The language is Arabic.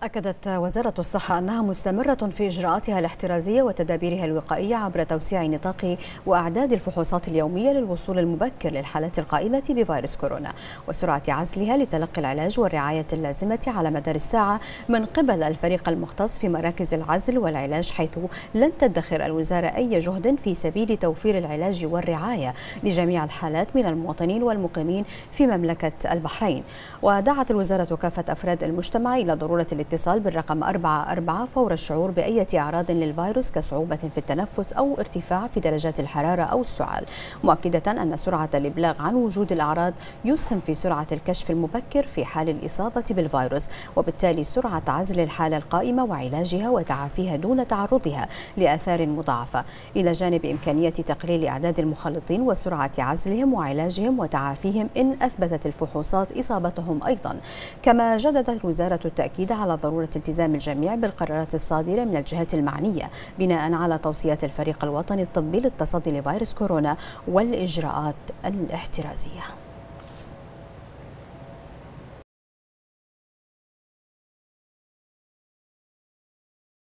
أكدت وزارة الصحة أنها مستمرة في إجراءاتها الاحترازية وتدابيرها الوقائية عبر توسيع نطاق وأعداد الفحوصات اليومية للوصول المبكر للحالات القائمة بفيروس كورونا وسرعة عزلها لتلقي العلاج والرعاية اللازمة على مدار الساعة من قبل الفريق المختص في مراكز العزل والعلاج، حيث لن تدخر الوزارة أي جهد في سبيل توفير العلاج والرعاية لجميع الحالات من المواطنين والمقيمين في مملكة البحرين. ودعت الوزارة كافة أفراد المجتمع إلى ضرورة الاتصال بالرقم 44 فور الشعور بأي أعراض للفيروس كصعوبة في التنفس أو ارتفاع في درجات الحرارة أو السعال، مؤكدة أن سرعة الإبلاغ عن وجود الأعراض يسهم في سرعة الكشف المبكر في حال الإصابة بالفيروس، وبالتالي سرعة عزل الحالة القائمة وعلاجها وتعافيها دون تعرضها لآثار مضاعفة، إلى جانب إمكانية تقليل أعداد المخلطين وسرعة عزلهم وعلاجهم وتعافيهم إن أثبتت الفحوصات إصابتهم أيضا. كما جددت الوزارة التأكيد على ضرورة التزام الجميع بالقرارات الصادرة من الجهات المعنية بناء على توصيات الفريق الوطني الطبي للتصدي لفيروس كورونا والإجراءات الاحترازية.